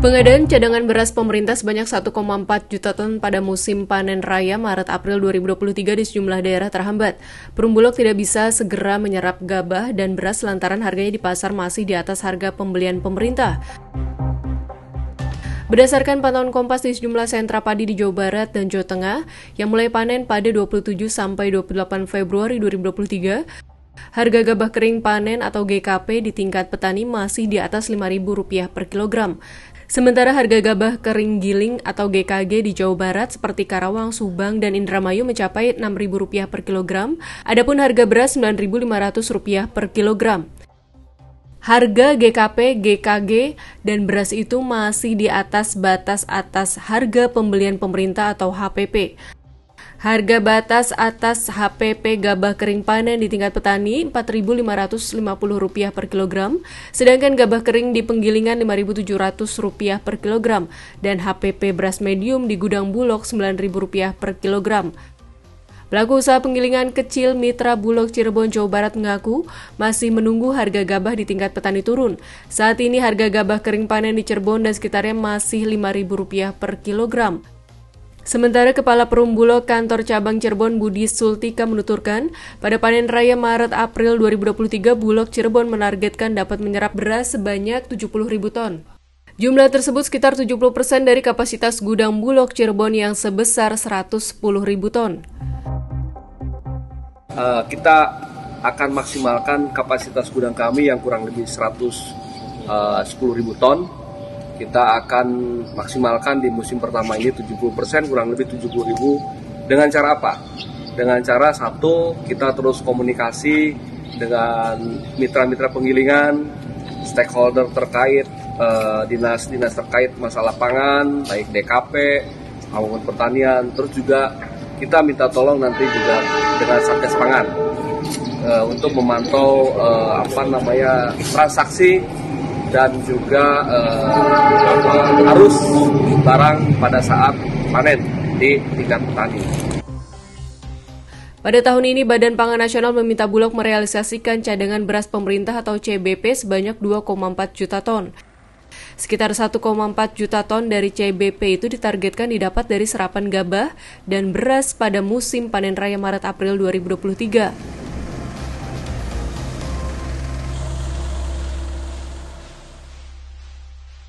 Pengadaan cadangan beras pemerintah sebanyak 1,4 juta ton pada musim panen raya Maret-April 2023 di sejumlah daerah terhambat. Perumbulok tidak bisa segera menyerap gabah dan beras lantaran harganya di pasar masih di atas harga pembelian pemerintah. Berdasarkan pantauan Kompas di sejumlah sentra padi di Jawa Barat dan Jawa Tengah yang mulai panen pada 27 sampai 28 Februari 2023, harga gabah kering panen atau GKP di tingkat petani masih di atas Rp5.000 per kilogram. Sementara harga gabah kering giling atau GKG di Jawa Barat seperti Karawang, Subang, dan Indramayu mencapai Rp6.000 per kilogram, adapun harga beras Rp9.500 per kilogram. Harga GKP, GKG, dan beras itu masih di atas batas atas harga pembelian pemerintah atau HPP. Harga batas atas HPP gabah kering panen di tingkat petani Rp4.550 per kilogram, sedangkan gabah kering di penggilingan Rp5.700 per kilogram, dan HPP beras medium di gudang Bulog Rp9.000 per kilogram. Pelaku usaha penggilingan kecil Mitra Bulog Cirebon, Jawa Barat mengaku masih menunggu harga gabah di tingkat petani turun. Saat ini harga gabah kering panen di Cirebon dan sekitarnya masih Rp5.000 per kilogram. Sementara Kepala Perumbulok Kantor Cabang Cirebon Budi Sultika menuturkan, pada panen raya Maret-April 2023, Bulog Cirebon menargetkan dapat menyerap beras sebanyak 70.000 ton. Jumlah tersebut sekitar 70% dari kapasitas gudang Bulog Cirebon yang sebesar 110.000 ton. Kita akan maksimalkan kapasitas gudang kami yang kurang lebih 110.000 ton. Kita akan maksimalkan di musim pertama ini 70%, kurang lebih 70.000. Dengan cara apa? Dengan cara satu, kita terus komunikasi dengan mitra-mitra penggilingan, stakeholder terkait, dinas-dinas terkait masalah pangan, baik DKP maupun pertanian. Terus juga kita minta tolong nanti juga dengan Satgas Pangan untuk memantau transaksi dan juga arus barang pada saat panen di tingkat petani. Pada tahun ini, Badan Pangan Nasional meminta Bulog merealisasikan cadangan beras pemerintah atau CBP sebanyak 2,4 juta ton. Sekitar 1,4 juta ton dari CBP itu ditargetkan didapat dari serapan gabah dan beras pada musim panen raya Maret-April 2023.